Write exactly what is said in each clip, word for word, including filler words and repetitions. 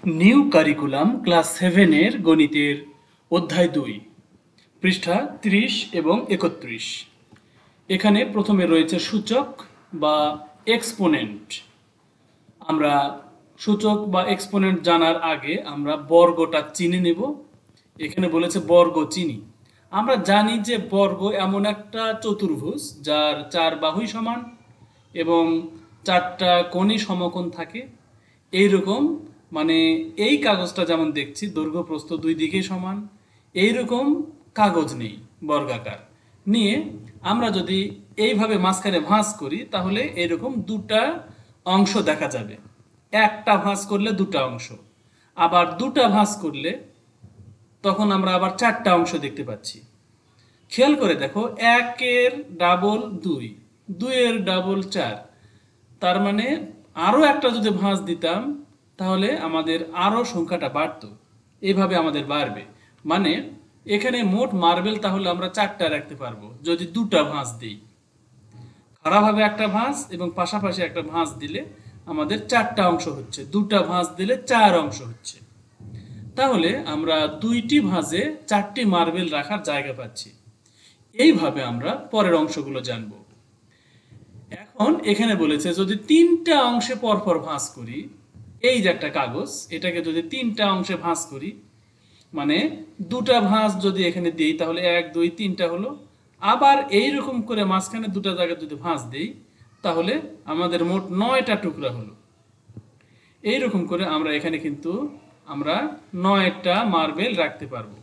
New curriculum class সেভেনের গণিতের অধ্যায় দুই, পৃষ্ঠা ত্রিশ এবং একত্রিশ। এখানে প্রথমে রয়েছে সূচক বা এক্সপোনেন্ট। আমরা সূচক বা এক্সপোনেন্ট জানার আগে আমরা বর্গটা চিনে নেব। এখানে বলেছে বর্গ চিনি। আমরা জানি যে বর্গ এমন একটা চতুর্ভুজ যার চার বাহুই সমান এবং চারটা কোণই সমকোণ থাকে। এইরকম মানে এই কাগজটা যেমন দেখছি দৈর্ঘ্য প্রস্থ দুই দিকেই সমান, এইরকম কাগজ নেই বর্গাকার নিয়ে আমরা যদি এইভাবে মাঝখানে ভাঁজ করি তাহলে এরকম দুটা অংশ দেখা যাবে। একটা ভাঁজ করলে দুটা অংশ, আবার দুটা ভাঁজ করলে তখন আমরা আবার চারটা অংশ দেখতে পাচ্ছি। খেয়াল করে দেখো, একের ডাবল দুই, দুইয়ের ডাবল চার, তার মানে আরও একটা যদি ভাঁজ দিতাম তাহলে আমাদের আরও সংখ্যাটা বাড়তো। এইভাবে আমাদের বাড়বে, মানে এখানে মোট মার্বেল তাহলে আমরা চারটা রাখতে পারবো যদি দুটা ভাঁজ দিই। খাড়াভাবে একটা ভাঁজ এবং পাশাপাশি একটা ভাঁজ দিলে আমাদের চারটা অংশ হচ্ছে, দুটা ভাঁজ দিলে চার অংশ হচ্ছে। তাহলে আমরা দুইটি ভাঁজে চারটি মার্বেল রাখার জায়গা পাচ্ছি। এইভাবে আমরা পরের অংশগুলো জানবো। এখন এখানে বলেছে যদি তিনটা অংশে পরপর ভাঁজ করি, এই যে একটা কাগজ, এটাকে যদি তিনটা অংশে ভাঁজ করি, মানে দুটা ভাঁজ যদি এখানে দিই তাহলে এক দুই তিনটা হলো। আবার এইরকম করে মাঝখানে দুটা জায়গায় যদি ভাঁজ দিই তাহলে আমাদের মোট নয়টা টুকরা হলো। এইরকম করে আমরা এখানে কিন্তু আমরা নয়টা মার্বেল রাখতে পারবো।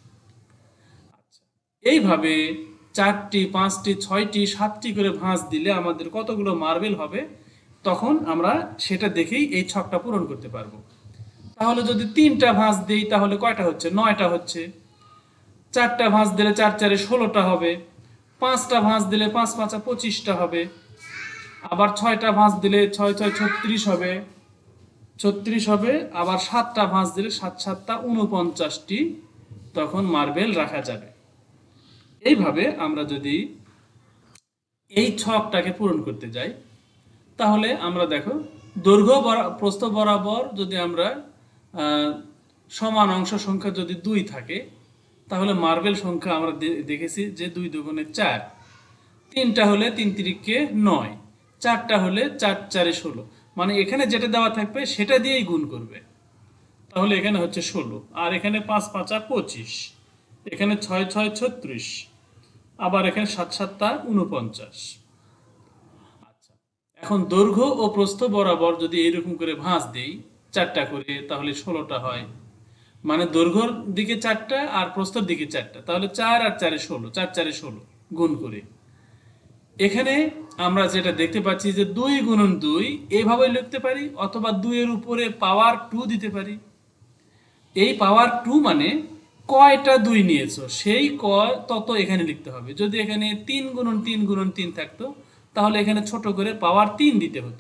এইভাবে চারটি, পাঁচটি, ছয়টি, সাতটি করে ভাঁজ দিলে আমাদের কতগুলো মার্বেল হবে তখন আমরা সেটা দেখেই এই ছকটা পূরণ করতে পারবো। তাহলে যদি তিনটা ভাঁজ দিই তাহলে কয়টা হচ্ছে? নয়টা হচ্ছে। চারটা ভাঁজ দিলে চার চারে ষোলোটা হবে। পাঁচটা ভাঁজ দিলে পাঁচ পাঁচা পঁচিশটা হবে। আবার ছয়টা ভাঁজ দিলে ছয় ছয় ছত্রিশ হবে, ছত্রিশ হবে। আবার সাতটা ভাঁজ দিলে সাত সাতটা উনপঞ্চাশটি তখন মার্বেল রাখা যাবে। এইভাবে আমরা যদি এই ছকটাকে পূরণ করতে যাই তাহলে আমরা দেখো দৈর্ঘ্য প্রস্থ বরাবর যদি আমরা সমান অংশ সংখ্যা যদি দুই থাকে তাহলে মার্বেল সংখ্যা আমরা দেখেছি যে দুই দুগুণে চার, তিনটা হলে তিন তিরিকে নয়, চারটা হলে চার চারে ষোলো, মানে এখানে যেটা দেওয়া থাকবে সেটা দিয়েই গুণ করবে। তাহলে এখানে হচ্ছে ষোলো, আর এখানে পাঁচ পাঁচা পঁচিশ, এখানে ছয় ছয় ছত্রিশ, আবার এখানে সাত সাতটা উনপঞ্চাশ। আচ্ছা, এখন দৈর্ঘ্য ও প্রস্থ বরাবর যদি এইরকম করে ভাঁজ দেই চারটা করে তাহলে ষোলোটা হয়, মানে দৈর্ঘ্যর দিকে চারটা আর প্রস্থর দিকে চারটা, তাহলে চার আর চারে ষোলো, চার চারে ষোলো গুণ করে এখানে আমরা যেটা দেখতে পাচ্ছি যে দুই গুণন দুই এইভাবে লিখতে পারি, অথবা দুইয়ের উপরে পাওয়ার টু দিতে পারি। এই পাওয়ার টু মানে কয়টা দুই নিয়েছো সেই কয় তত এখানে লিখতে হবে। যদি এখানে তিন গুণন তিন গুণন তিন থাকতো তাহলে এখানে ছোট করে পাওয়ার তিন দিতে হতো।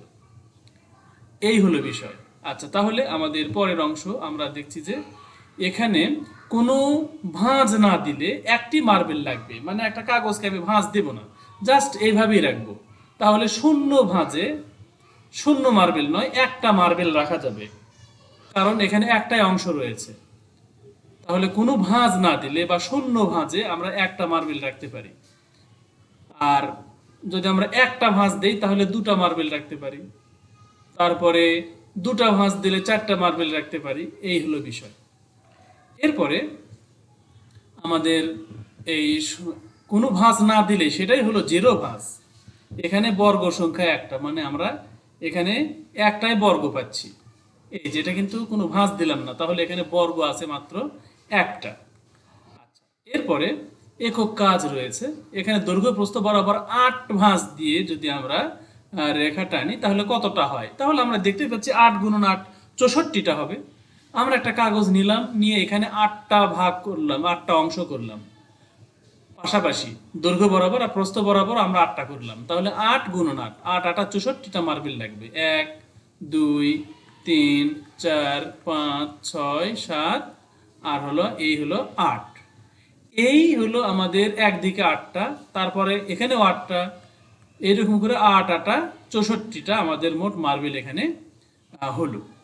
এই হলো বিষয়। আচ্ছা, তাহলে আমাদের পরের অংশ আমরা দেখছি যে এখানে কোনো ভাঁজ না দিলে একটি মার্বেল লাগবে, মানে একটা কাগজকে আমি ভাঁজ দেব না, জাস্ট এইভাবেই রাখবো। তাহলে শূন্য ভাঁজে শূন্য মার্বেল নয়, একটা মার্বেল রাখা যাবে, কারণ এখানে একটাই অংশ রয়েছে। তাহলে কোনো ভাঁজ না দিলে বা শূন্য ভাঁজে আমরা একটা মার্বেল রাখতে পারি। আর যদি আমরা একটা ভাঁজ দেই তাহলে দুটা মার্বেল রাখতে পারি। তারপরে দুটা ভাঁজ দিলে চারটা মার্বেল রাখতে পারি। এই হলো বিষয়। এরপরে আমাদের এই কোনো ভাঁজ না দিলে সেটাই হলো জিরো ভাঁজ। এখানে বর্গ সংখ্যা একটা, মানে আমরা এখানে একটাই বর্গ পাচ্ছি। এই যেটা কিন্তু কোনো ভাঁজ দিলাম না, তাহলে এখানে বর্গ আছে মাত্র একটা। আচ্ছা, এরপরে একক কাজ রয়েছে। এখানে দৈর্ঘ্য প্রস্থ বরাবর আট ভাঁজ দিয়ে যদি আমরা রেখা টানি তাহলে কতটা হয়? তাহলে আমরা দেখতে পাচ্ছি আট গুণন আট চৌষট্টিটা হবে। আমরা একটা কাগজ নিলাম, নিয়ে এখানে আটটা ভাগ করলাম, আটটা অংশ করলাম পাশাপাশি দৈর্ঘ্য বরাবর আর প্রস্থ বরাবর আমরা আটটা করলাম। তাহলে আট গুণন আট, আট আটা চৌষট্টিটা মার্বেল লাগবে। এক দুই তিন চার পাঁচ ছয় সাত, আর হলো এই হলো আট। এই হলো আমাদের একদিকে আটটা, তারপরে এখানেও আটটা, এইরকম করে আট আটা চৌষট্টিটা আমাদের মোট মার্বেল এখানে হলো।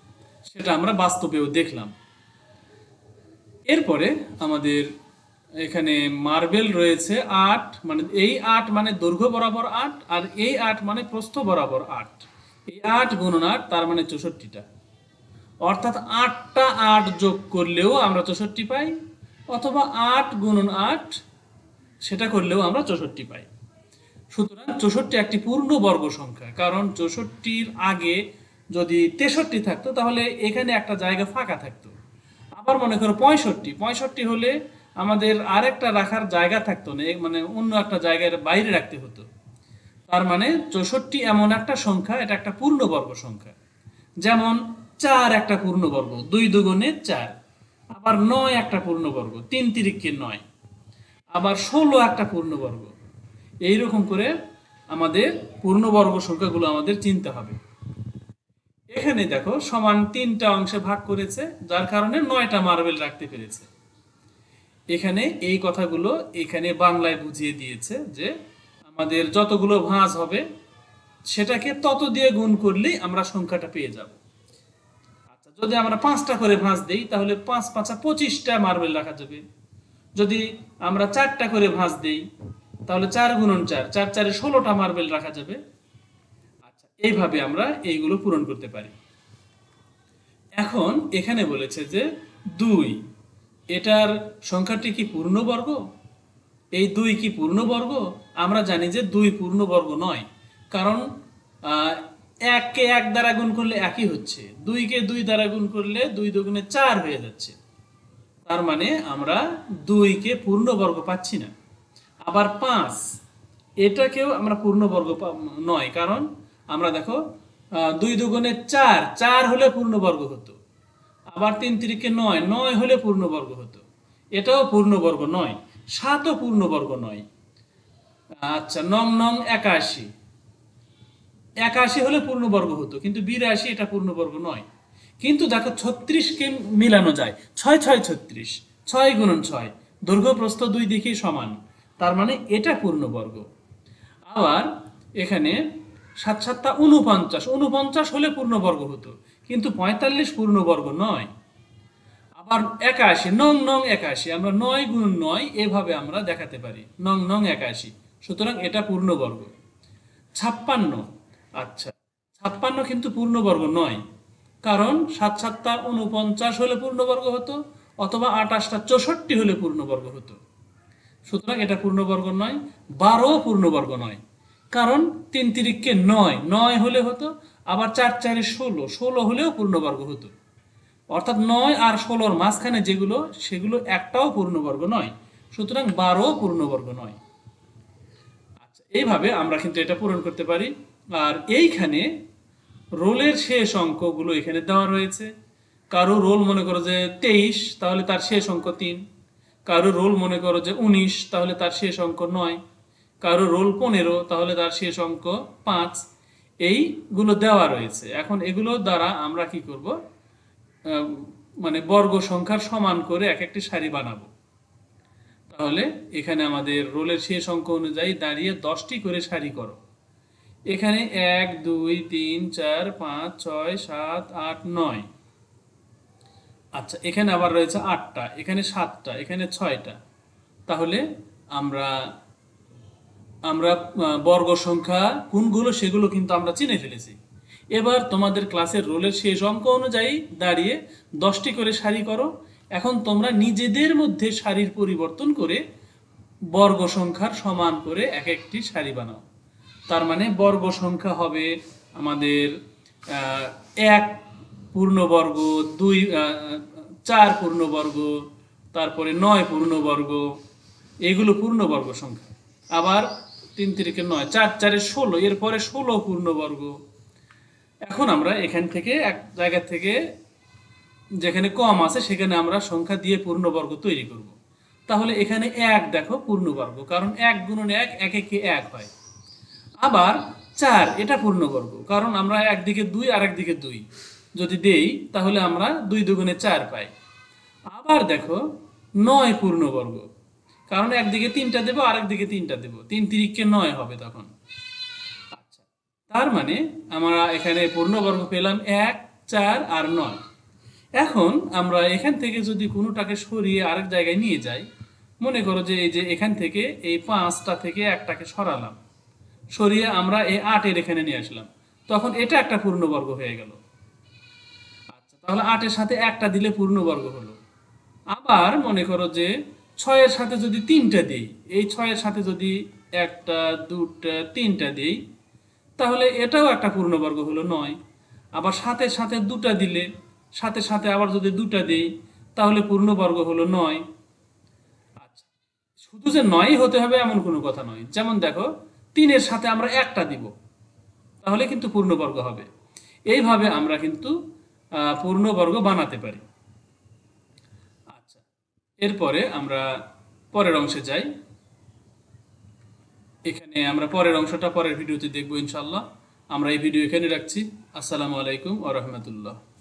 সেটা আমরা বাস্তবেও দেখলাম। এরপরে আমাদের এখানে মার্বেল রয়েছে আট, মানে এই আট মানে দৈর্ঘ্য বরাবর আট, আর এই আট মানে প্রস্থ বরাবর আট। এই আট গুণন আট, তার মানে চৌষট্টিটা। অর্থাৎ আটটা আট যোগ করলেও আমরা চৌষট্টি পাই, অথবা আট গুণন আট সেটা করলেও আমরা চৌষট্টি পাই। সুতরাং চৌষট্টি একটি পূর্ণবর্গ সংখ্যা, কারণ চৌষট্টির আগে যদি তেষট্টি থাকতো তাহলে এখানে একটা জায়গা ফাঁকা থাকতো। আবার মনে করো পঁয়ষট্টি, পঁয়ষট্টি হলে আমাদের আরেকটা রাখার জায়গা থাকতো না, মানে অন্য একটা জায়গায় বাইরে রাখতে হতো। তার মানে চৌষট্টি এমন একটা সংখ্যা, এটা একটা পূর্ণবর্গ সংখ্যা। যেমন চার একটা পূর্ণবর্গ, দুই দুগুণে চার। আবার নয় একটা পূর্ণবর্গ, তিন তিরিকে নয়। আবার ষোলো একটা পূর্ণবর্গ। এইরকম করে আমাদের পূর্ণবর্গ সংখ্যাগুলো আমাদের চিনতে হবে। এখানে দেখো সমান তিনটা অংশে ভাগ করেছে, যার কারণে নয়টা মার্বেল রাখতে পেরেছে। এখানে এই কথাগুলো এখানে বাংলায় বুঝিয়ে দিয়েছে যে আমাদের যতগুলো ভাঁজ হবে সেটাকে তত দিয়ে গুণ করলেই আমরা সংখ্যাটা পেয়ে যাব। আচ্ছা, যদি আমরা পাঁচটা করে ভাঁজ দেই তাহলে পাঁচ পাঁচা পঁচিশটা মার্বেল রাখা যাবে। যদি আমরা চারটা করে ভাঁজ দেই তাহলে চার গুণন চার, চার চারে ষোলোটা মার্বেল রাখা যাবে। আচ্ছা, এইভাবে আমরা এইগুলো পূরণ করতে পারি। এখন এখানে বলেছে যে দুই, এটার সংখ্যাটি কি পূর্ণবর্গ? এই দুই কি পূর্ণবর্গ? আমরা জানি যে দুই পূর্ণবর্গ নয়, কারণ এককে এক দ্বারা গুণ করলে একই হচ্ছে, দুইকে দুই দ্বারা গুণ করলে দুই দুগুণে চার হয়ে যাচ্ছে। তার মানে আমরা দুইকে পূর্ণবর্গ পাচ্ছি না। আবার পাঁচ, এটাকেও আমরা পূর্ণবর্গ নয়, কারণ আমরা দেখো দুই দুগুণে চার, চার হলে পূর্ণবর্গ হতো। আবার তিন তিরিকে নয়, নয় হলে পূর্ণবর্গ হতো, এটাও পূর্ণবর্গ নয়। সাতও পূর্ণবর্গ নয়। আচ্ছা, নং নং একাশি, একাশি হলে পূর্ণবর্গ হতো, কিন্তু বিরাশি এটা পূর্ণবর্গ নয়। কিন্তু দেখো ছত্রিশকে মিলানো যায়, ছয় ছয় ছত্রিশ, ছয় গুণন ছয়, দৈর্ঘ্য প্রস্থ দুই দিকেই সমান, তার মানে এটা পূর্ণবর্গ। আবার এখানে সাত সাতটা উনপঞ্চাশ, উনপঞ্চাশ হলে পূর্ণবর্গ হতো, কিন্তু পঁয়তাল্লিশ পূর্ণবর্গ নয়। আবার একাশি, নং নং একাশি, আমরা নয় গুণ নয় এভাবে আমরা দেখাতে পারি, নং নং একাশি, সুতরাং এটা পূর্ণবর্গ। ছাপ্পান্ন, আচ্ছা ছাপ্পান্ন কিন্তু পূর্ণবর্গ নয়, কারণ সাত সাতটা উনপঞ্চাশ হলে পূর্ণবর্গ হতো, অথবা আঠাশটা চৌষট্টি হলে পূর্ণবর্গ হতো, সুতরাং এটা পূর্ণবর্গ নয়। বারো পূর্ণবর্গ নয়, কারণ তিন তিরিককে নয়, নয় হলে হতো, আবার চার চারে ষোলো, ষোলো হলেও পূর্ণবর্গ হতো। অর্থাৎ নয় আর ষোলোর মাঝখানে যেগুলো সেগুলো একটাও পূর্ণবর্গ নয়, সুতরাং বারো পূর্ণবর্গ নয়। আচ্ছা, এইভাবে আমরা কিন্তু এটা পূরণ করতে পারি। আর এইখানে রোলের শেষ অঙ্কগুলো এখানে দেওয়া রয়েছে। কারো রোল মনে করো যে তেইশ, তাহলে তার শেষ অঙ্ক তিন। কারো রোল মনে করো যে উনিশ, তাহলে তার শেষ অঙ্ক নয়। কারো রোল পনেরো, তাহলে তার শেষ অঙ্ক পাঁচ। এইগুলো দেওয়া রয়েছে। এখন এগুলো দ্বারা আমরা কি করব, মানে বর্গ সংখ্যার সমান করে এক একটি সারি বানাবো। তাহলে এখানে আমাদের রোলের শেষ অঙ্ক অনুযায়ী দাঁড়িয়ে দশটি করে সারি করো। এখানে এক দুই তিন চার পাঁচ ছয় সাত আট নয়। আচ্ছা, এখানে আবার রয়েছে আটটা, এখানে সাতটা, এখানে ছয়টা। তাহলে আমরা আমরা বর্গ সংখ্যা কোনগুলো সেগুলো কিন্তু আমরা চিনে ফেলেছি। এবার তোমাদের ক্লাসের রোলের শেষ অঙ্ক অনুযায়ী দাঁড়িয়ে দশটি করে সারি করো। এখন তোমরা নিজেদের মধ্যে সারির পরিবর্তন করে বর্গ সংখ্যার সমান করে এক একটি সারি বানাও। তার মানে বর্গ সংখ্যা হবে আমাদের এক পূর্ণবর্গ, দুই চার পূর্ণবর্গ, তারপরে নয় পূর্ণবর্গ, এগুলো পূর্ণবর্গ সংখ্যা। আবার তিন তিরিকে নয়, চার চারে ষোলো, এরপরে ষোলো পূর্ণবর্গ। এখন আমরা এখান থেকে এক জায়গা থেকে যেখানে কম আছে সেখানে আমরা সংখ্যা দিয়ে পূর্ণবর্গ তৈরি করব। তাহলে এখানে এক দেখো পূর্ণবর্গ, কারণ এক গুণন এক, এক একে এক হয়। আবার চার, এটা পূর্ণবর্গ, কারণ আমরা একদিকে দুই আর একদিকে দুই যদি দেই তাহলে আমরা দুই দুগুণে চার পাই। আবার দেখো নয় পূর্ণবর্গ, কারণ একদিকে তিনটা দেবো আর একদিকে তিনটা দেবো, তিন তিরিককে নয় হবে তখন। আচ্ছা, তার মানে আমরা এখানে পূর্ণবর্গ পেলাম এক, চার আর নয়। এখন আমরা এখান থেকে যদি কোনোটাকে সরিয়ে আরেক জায়গায় নিয়ে যাই, মনে করো যে এই যে এখান থেকে এই পাঁচটা থেকে একটাকে সরালাম, সরিয়ে আমরা এই আটের এখানে নিয়ে আসলাম, তখন এটা একটা পূর্ণবর্গ হয়ে গেল। আচ্ছা, তাহলে আটের সাথে একটা দিলে পূর্ণবর্গ হলো। আবার মনে করো যে ছয়ের সাথে যদি তিনটা দিই, এই ছয়ের সাথে যদি একটা দুটা তিনটা দিই, তাহলে এটাও একটা পূর্ণবর্গ হলো নয়। আবার সাতের সাথে দুটা দিলে, সাথে সাথে আবার যদি দুটা দিই, তাহলে পূর্ণবর্গ হলো নয়। আচ্ছা, শুধু যে নয় হতে হবে এমন কোনো কথা নয়। যেমন দেখো, তিনের সাথে আমরা একটা দিব, তাহলে কিন্তু পূর্ণবর্গ হবে। এইভাবে আমরা কিন্তু আহ, পূর্ণবর্গ বানাতে পারি। আচ্ছা, এরপরে আমরা পরের অংশে যাই। এখানে আমরা পরের অংশটা পরের ভিডিওতে দেখবো ইনশাল্লাহ। আমরা এই ভিডিও এখানে রাখছি। আসসালামু আলাইকুম ওয়া রাহমাতুল্লাহ।